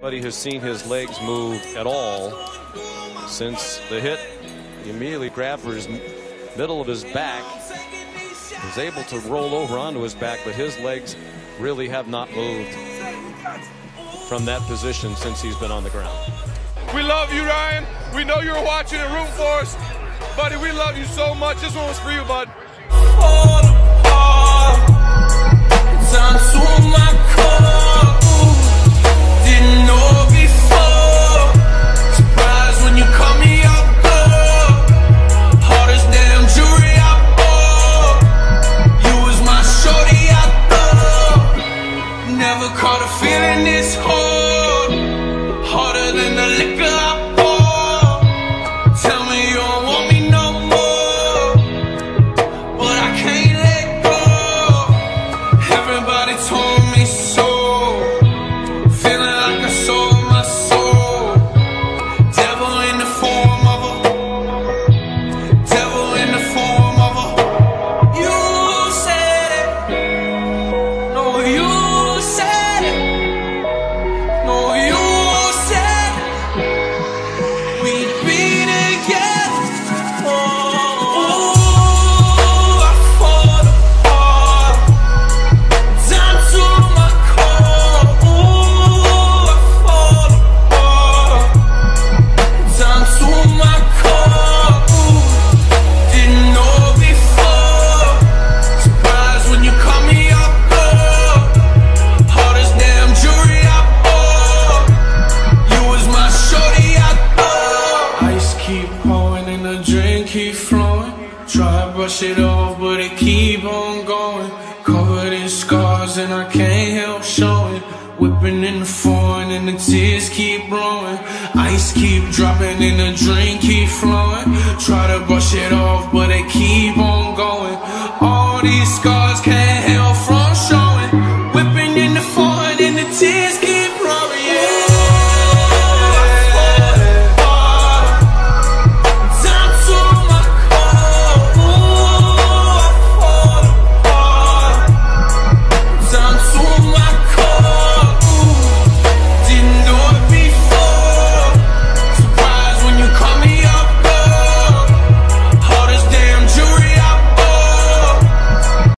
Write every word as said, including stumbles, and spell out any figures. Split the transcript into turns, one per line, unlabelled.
Nobody has seen his legs move at all since the hit. He immediately grabbed for his middle of his back. Was able to roll over onto his back, but his legs really have not moved from that position since he's been on the ground.
We love you, Ryan. We know you're watching and rooting for us. Buddy, we love you so much. This one was for you, bud.
Didn't know before. Surprised when you call me up. Hardest damn jewelry I bought. You was my shorty I thought. Never caught a feeling this hard. Harder than the liquor I pour. Tell me you don't want me no more, but I can't let go. Everybody told me so. Keep flowing, try to brush it off, but it keep on going. Covered in scars and I can't help showing. Whipping in the foreign and the tears keep blowing. Ice keep dropping and the drink keep flowing. Try to brush it off, but it keep on going. All these scars can't help from